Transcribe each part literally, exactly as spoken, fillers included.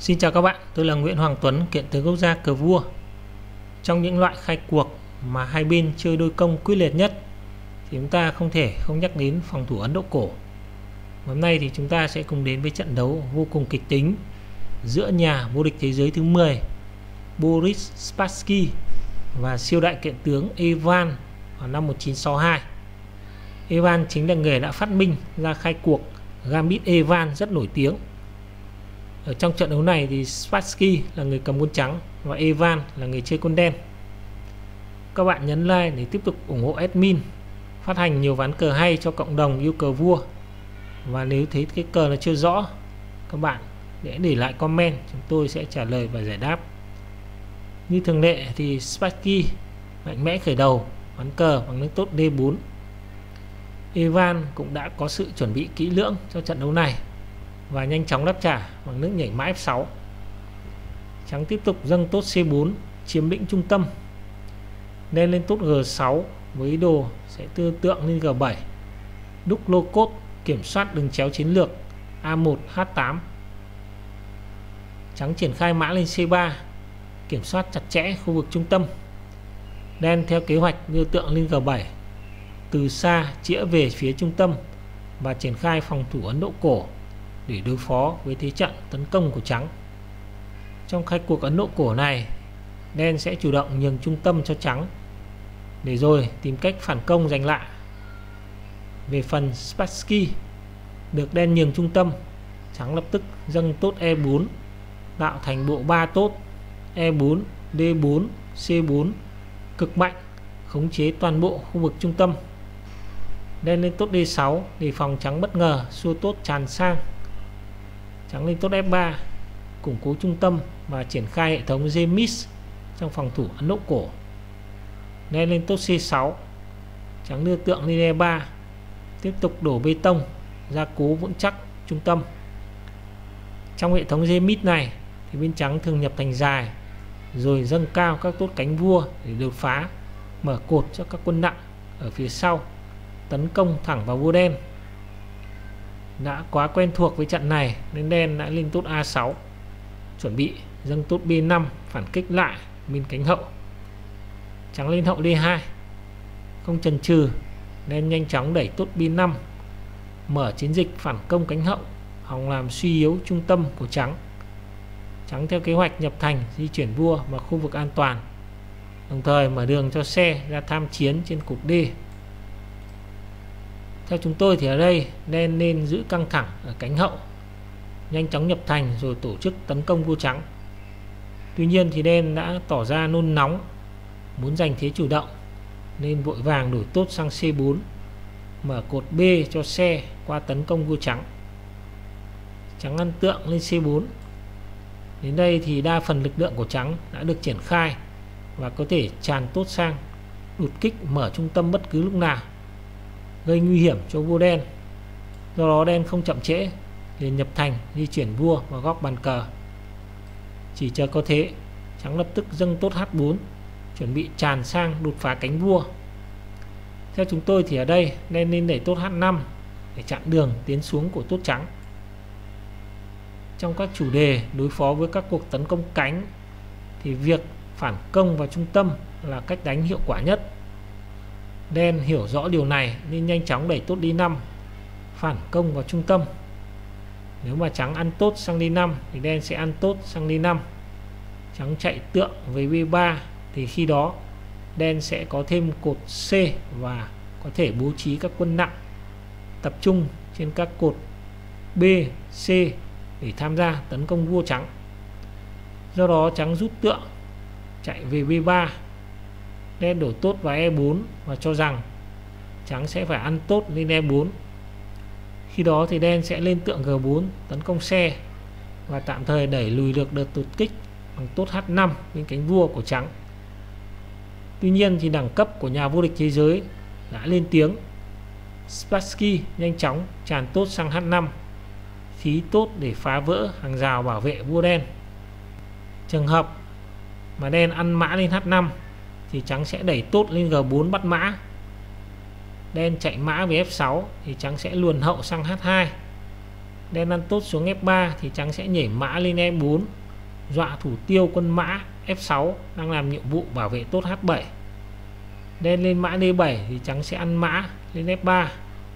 Xin chào các bạn, tôi là Nguyễn Hoàng Tuấn, kiện tướng quốc gia cờ vua. Trong những loại khai cuộc mà hai bên chơi đôi công quyết liệt nhất thì chúng ta không thể không nhắc đến phòng thủ Ấn Độ cổ. Hôm nay thì chúng ta sẽ cùng đến với trận đấu vô cùng kịch tính giữa nhà vô địch thế giới thứ mười Boris Spassky và siêu đại kiện tướng Evan vào năm một nghìn chín trăm sáu mươi hai. Evan chính là người đã phát minh ra khai cuộc Gambit Evan rất nổi tiếng. Ở trong trận đấu này thì Spassky là người cầm quân trắng và Evan là người chơi quân đen. Các bạn nhấn like để tiếp tục ủng hộ admin, phát hành nhiều ván cờ hay cho cộng đồng yêu cờ vua. Và nếu thấy cái cờ nó chưa rõ, các bạn để để lại comment, chúng tôi sẽ trả lời và giải đáp. Như thường lệ thì Spassky mạnh mẽ khởi đầu ván cờ bằng nước tốt D bốn. Evan cũng đã có sự chuẩn bị kỹ lưỡng cho trận đấu này và nhanh chóng đáp trả bằng nước nhảy mã F sáu. Trắng tiếp tục dâng tốt C bốn chiếm lĩnh trung tâm, nên lên tốt G sáu với ý đồ sẽ tư tượng lên G bảy, đúc lô cốt kiểm soát đường chéo chiến lược A một H tám. Trắng triển khai mã lên C ba kiểm soát chặt chẽ khu vực trung tâm. Đen theo kế hoạch đưa tượng lên G bảy, từ xa chĩa về phía trung tâm và triển khai phòng thủ Ấn Độ cổ để đối phó với thế trận tấn công của trắng. Trong khai cuộc Ấn Độ cổ này, đen sẽ chủ động nhường trung tâm cho trắng để rồi tìm cách phản công giành lại. Về phần Spassky, được đen nhường trung tâm, trắng lập tức dâng tốt E bốn tạo thành bộ ba tốt E bốn, D bốn, C bốn cực mạnh, khống chế toàn bộ khu vực trung tâm. Đen lên tốt D sáu để phòng trắng bất ngờ xua tốt tràn sang. Trắng lên tốt F ba củng cố trung tâm và triển khai hệ thống J-Mix trong phòng thủ Ấn Độ cổ. Đen lên tốt C sáu, trắng đưa tượng lên E ba tiếp tục đổ bê tông gia cố vững chắc trung tâm. Trong hệ thống J-Mix này thì bên trắng thường nhập thành dài rồi dâng cao các tốt cánh vua để đột phá, mở cột cho các quân nặng ở phía sau tấn công thẳng vào vua đen. Đã quá quen thuộc với trận này nên đen đã lên tốt A sáu, chuẩn bị dâng tốt B năm phản kích lại bên cánh hậu. Trắng lên hậu D hai, không chần chừ, đen nhanh chóng đẩy tốt B năm, mở chiến dịch phản công cánh hậu, hòng làm suy yếu trung tâm của trắng. Trắng theo kế hoạch nhập thành di chuyển vua vào khu vực an toàn, đồng thời mở đường cho xe ra tham chiến trên cục D. Theo chúng tôi thì ở đây đen nên giữ căng thẳng ở cánh hậu, nhanh chóng nhập thành rồi tổ chức tấn công vua trắng. Tuy nhiên thì đen đã tỏ ra nôn nóng, muốn giành thế chủ động nên vội vàng đổi tốt sang C bốn, mở cột B cho xe qua tấn công vua trắng. Trắng ăn tượng lên C bốn. Đến đây thì đa phần lực lượng của trắng đã được triển khai và có thể tràn tốt sang đột kích mở trung tâm bất cứ lúc nào, gây nguy hiểm cho vua đen. Do đó đen không chậm trễ, liền nhập thành di chuyển vua vào góc bàn cờ. Chỉ chờ có thế, trắng lập tức dâng tốt H bốn chuẩn bị tràn sang đột phá cánh vua. Theo chúng tôi thì ở đây đen nên đẩy tốt H năm để chặn đường tiến xuống của tốt trắng. Trong các chủ đề đối phó với các cuộc tấn công cánh thì việc phản công vào trung tâm là cách đánh hiệu quả nhất. Đen hiểu rõ điều này nên nhanh chóng đẩy tốt D năm phản công vào trung tâm. Nếu mà trắng ăn tốt sang D năm thì đen sẽ ăn tốt sang D năm. Trắng chạy tượng với B ba thì khi đó đen sẽ có thêm cột C và có thể bố trí các quân nặng tập trung trên các cột B, C để tham gia tấn công vua trắng. Do đó trắng rút tượng chạy về B ba, đen đổ tốt vào E bốn và cho rằng trắng sẽ phải ăn tốt lên E bốn. Khi đó thì đen sẽ lên tượng G bốn tấn công xe và tạm thời đẩy lùi được đợt đột kích bằng tốt H năm bên cánh vua của trắng. Tuy nhiên thì đẳng cấp của nhà vô địch thế giới đã lên tiếng. Spassky nhanh chóng tràn tốt sang H năm, khí tốt để phá vỡ hàng rào bảo vệ vua đen. Trường hợp mà đen ăn mã lên H năm thì trắng sẽ đẩy tốt lên G bốn bắt mã. Đen chạy mã với F sáu thì trắng sẽ luồn hậu sang H hai. Đen ăn tốt xuống F ba thì trắng sẽ nhảy mã lên E bốn dọa thủ tiêu quân mã F sáu đang làm nhiệm vụ bảo vệ tốt H bảy. Đen lên mã D bảy thì trắng sẽ ăn mã lên F ba.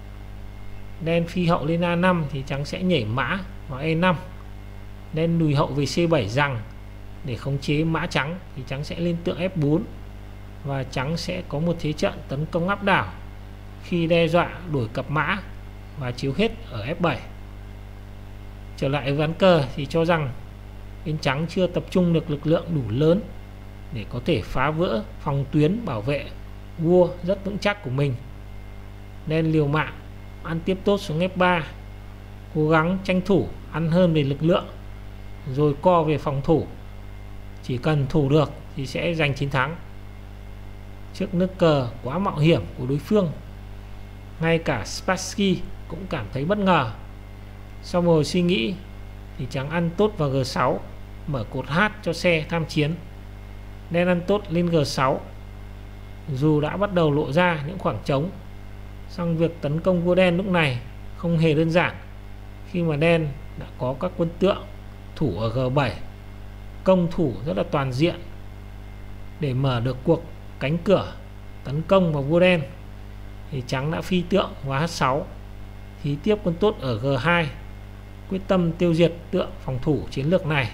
Đen phi hậu lên A năm thì trắng sẽ nhảy mã vào E năm. Đen lùi hậu về C bảy rằng để khống chế mã trắng thì trắng sẽ lên tượng F bốn, và trắng sẽ có một thế trận tấn công áp đảo khi đe dọa đổi cặp mã và chiếu hết ở F bảy. Trở lại ván cờ thì cho rằng bên trắng chưa tập trung được lực lượng đủ lớn để có thể phá vỡ phòng tuyến bảo vệ vua rất vững chắc của mình. Đen liều mạng ăn tiếp tốt xuống F ba, cố gắng tranh thủ ăn hơn về lực lượng rồi co về phòng thủ. Chỉ cần thủ được thì sẽ giành chiến thắng. Trước nước cờ quá mạo hiểm của đối phương, ngay cả Spassky cũng cảm thấy bất ngờ. Sau một hồi suy nghĩ thì trắng ăn tốt vào G sáu, mở cột H cho xe tham chiến. Đen ăn tốt lên G sáu. Dù đã bắt đầu lộ ra những khoảng trống, song việc tấn công vua đen lúc này không hề đơn giản, khi mà đen đã có các quân tượng thủ ở G bảy, công thủ rất là toàn diện để mở được cuộc cánh cửa tấn công vào vua đen. Thì trắng đã phi tượng vào H sáu, thí tiếp quân tốt ở G hai, quyết tâm tiêu diệt tượng phòng thủ chiến lược này.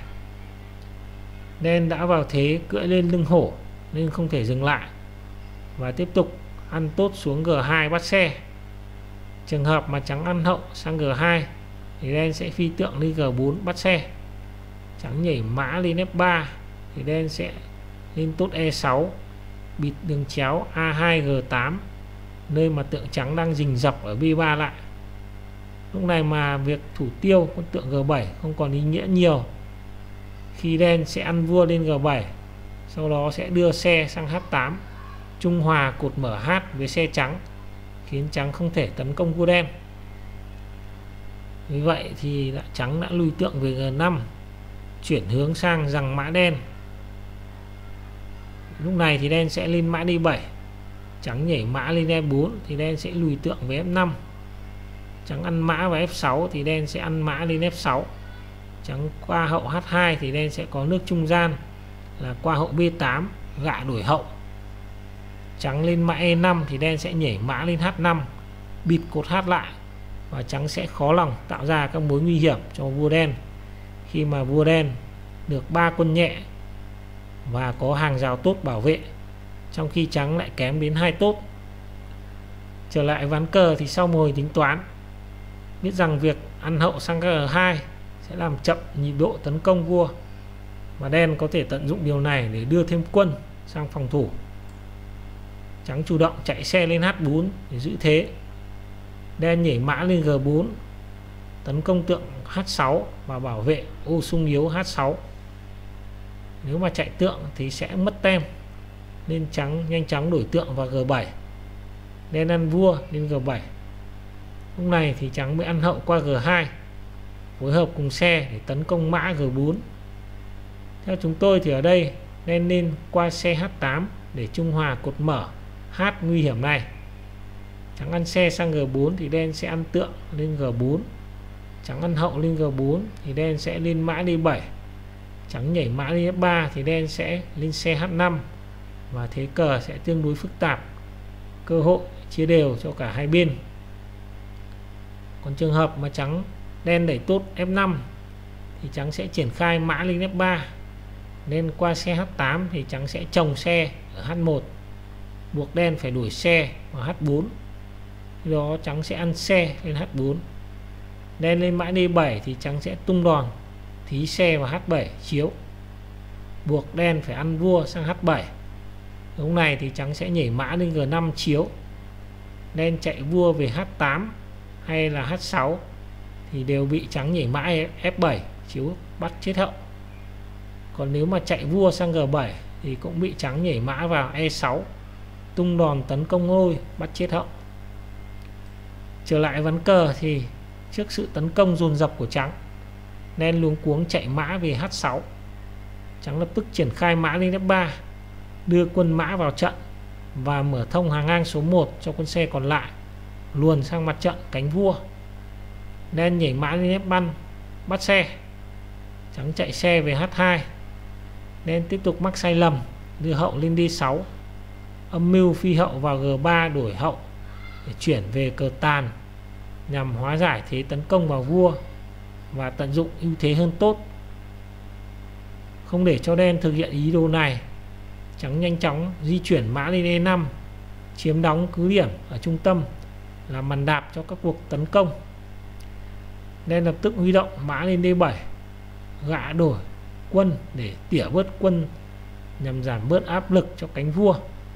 Đen đã vào thế cưỡi lên lưng hổ nên không thể dừng lại và tiếp tục ăn tốt xuống G hai bắt xe. Trường hợp mà trắng ăn hậu sang G hai thì đen sẽ phi tượng lên G bốn bắt xe. Trắng nhảy mã lên F ba thì đen sẽ lên tốt E sáu, bịt đường chéo A hai G tám, nơi mà tượng trắng đang rình rập ở B ba lại. Lúc này mà việc thủ tiêu con tượng G bảy không còn ý nghĩa nhiều, khi đen sẽ ăn vua lên G bảy, sau đó sẽ đưa xe sang H tám, trung hòa cột mở H với xe trắng, khiến trắng không thể tấn công vua đen. Vì vậy thì đã trắng đã lùi tượng về G năm, chuyển hướng sang rằng mã đen. Lúc này thì đen sẽ lên mã D bảy, trắng nhảy mã lên E bốn thì đen sẽ lùi tượng về F năm. Trắng ăn mã vào F sáu thì đen sẽ ăn mã lên F sáu. Trắng qua hậu H hai thì đen sẽ có nước trung gian là qua hậu B tám, gạ đổi hậu. Trắng lên mã E năm thì đen sẽ nhảy mã lên H năm, bịt cột H lại, và trắng sẽ khó lòng tạo ra các mối nguy hiểm cho vua đen, khi mà vua đen được ba quân nhẹ và có hàng rào tốt bảo vệ, trong khi trắng lại kém đến hai tốt. Trở lại ván cờ thì sau một hồi tính toán, biết rằng việc ăn hậu sang G hai sẽ làm chậm nhịp độ tấn công vua, và đen có thể tận dụng điều này để đưa thêm quân sang phòng thủ. Trắng chủ động chạy xe lên H bốn để giữ thế. Đen nhảy mã lên G bốn, tấn công tượng H sáu và bảo vệ ô sung yếu H sáu. Nếu mà chạy tượng thì sẽ mất tem, nên trắng nhanh chóng đổi tượng vào G bảy. Đen ăn vua lên G bảy. Lúc này thì trắng mới ăn hậu qua G hai, phối hợp cùng xe để tấn công mã G bốn. Theo chúng tôi thì ở đây đen nên qua xe H tám để trung hòa cột mở H nguy hiểm này. Trắng ăn xe sang G bốn thì đen sẽ ăn tượng lên G bốn. Trắng ăn hậu lên G bốn thì đen sẽ lên mã D bảy. Trắng nhảy mã lên F ba thì đen sẽ lên xe H năm, và thế cờ sẽ tương đối phức tạp, cơ hội chia đều cho cả hai bên. Còn trường hợp mà trắng đen đẩy tốt F năm thì trắng sẽ triển khai mã lên F ba. Đen qua xe H tám thì trắng sẽ chồng xe ở H một, buộc đen phải đổi xe vào H bốn. Khi đó trắng sẽ ăn xe lên H bốn. Đen lên mã D bảy thì trắng sẽ tung đòn thí xe vào H bảy chiếu, buộc đen phải ăn vua sang H bảy. Lúc này thì trắng sẽ nhảy mã lên G năm chiếu. Đen chạy vua về H tám hay là H sáu thì đều bị trắng nhảy mã F bảy chiếu bắt chết hậu. Còn nếu mà chạy vua sang G bảy thì cũng bị trắng nhảy mã vào E sáu, tung đòn tấn công ngôi bắt chết hậu. Trở lại ván cờ thì trước sự tấn công dồn dập của trắng, đen luống cuống chạy mã về H sáu. Trắng lập tức triển khai mã lên F ba, đưa quân mã vào trận và mở thông hàng ngang số một cho quân xe còn lại luồn sang mặt trận cánh vua. Đen nhảy mã lên F năm bắt xe. trắng chạy xe về H hai. Đen tiếp tục mắc sai lầm đưa hậu lên D sáu, âm mưu phi hậu vào G ba đổi hậu để chuyển về cờ tàn nhằm hóa giải thế tấn công vào vua và tận dụng ưu thế hơn tốt. Không để cho đen thực hiện ý đồ này, trắng nhanh chóng di chuyển mã lên E năm, chiếm đóng cứ điểm ở trung tâm làm màn đạp cho các cuộc tấn công. Đen lập tức huy động mã lên D bảy, gạ đổi quân để tỉa bớt quân nhằm giảm bớt áp lực cho cánh vua.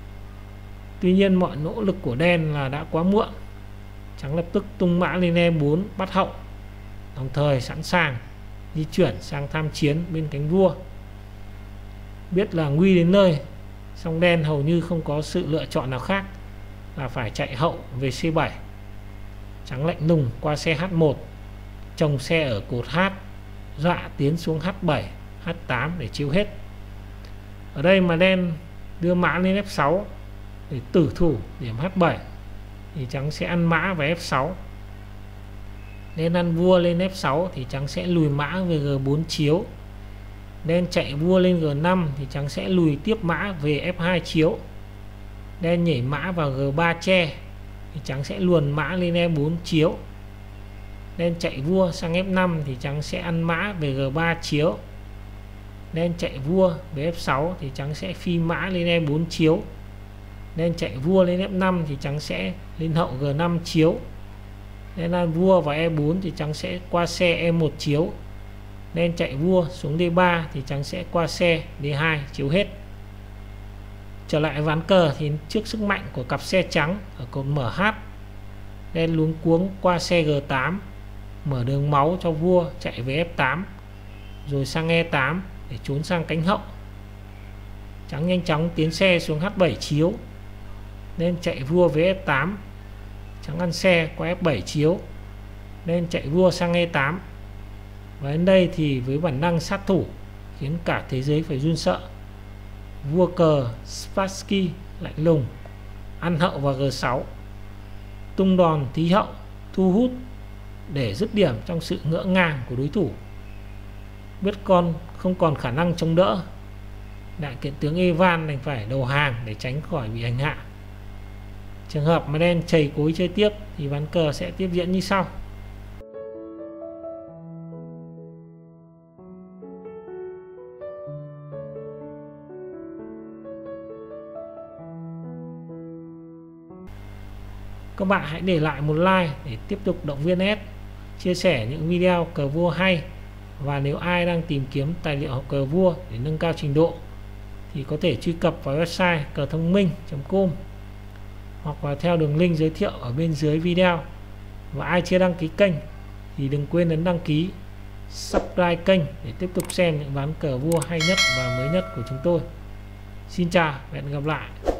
Tuy nhiên mọi nỗ lực của đen là đã quá muộn. Trắng lập tức tung mã lên E bốn bắt hậu, đồng thời sẵn sàng di chuyển sang tham chiến bên cánh vua. Biết là nguy đến nơi, song đen hầu như không có sự lựa chọn nào khác là phải chạy hậu về C bảy. Trắng lạnh lùng qua xe H một, chồng xe ở cột H, dọa tiến xuống H bảy, H tám để chiếu hết. Ở đây mà đen đưa mã lên F sáu để tử thủ điểm H bảy thì trắng sẽ ăn mã về F sáu. Đen ăn vua lên F sáu thì trắng sẽ lùi mã về G bốn chiếu. Đen chạy vua lên G năm thì trắng sẽ lùi tiếp mã về F hai chiếu. Đen nhảy mã vào G ba che thì trắng sẽ luồn mã lên E bốn chiếu. Đen chạy vua sang F năm thì trắng sẽ ăn mã về G ba chiếu. Đen chạy vua về F sáu thì trắng sẽ phi mã lên E bốn chiếu. Đen chạy vua lên F năm thì trắng sẽ lên hậu G năm chiếu. Đen ăn vua vào E bốn thì trắng sẽ qua xe E một chiếu. Đen chạy vua xuống D ba thì trắng sẽ qua xe D hai chiếu hết. Trở lại ván cờ thì trước sức mạnh của cặp xe trắng ở cột mở H, đen luống cuống qua xe G tám, mở đường máu cho vua chạy về F tám, rồi sang E tám để trốn sang cánh hậu. Trắng nhanh chóng tiến xe xuống H bảy chiếu. Đen chạy vua về F tám, trắng ăn xe qua F bảy chiếu. Đen chạy vua sang E tám. Và đến đây thì với bản năng sát thủ khiến cả thế giới phải run sợ, vua cờ Spassky lạnh lùng ăn hậu vào G sáu, tung đòn tí hậu thu hút để dứt điểm trong sự ngỡ ngàng của đối thủ. Biết con không còn khả năng chống đỡ, đại kiện tướng Evan đành phải đầu hàng để tránh khỏi bị hành hạ. Trường hợp mà đen chầy cối chơi tiếp thì ván cờ sẽ tiếp diễn như sau. Các bạn hãy để lại một like để tiếp tục động viên S, chia sẻ những video cờ vua hay. Và nếu ai đang tìm kiếm tài liệu học cờ vua để nâng cao trình độ thì có thể truy cập vào website cờ thông minh chấm com hoặc là theo đường link giới thiệu ở bên dưới video. Và ai chưa đăng ký kênh thì đừng quên ấn đăng ký, subscribe kênh để tiếp tục xem những ván cờ vua hay nhất và mới nhất của chúng tôi. Xin chào và hẹn gặp lại.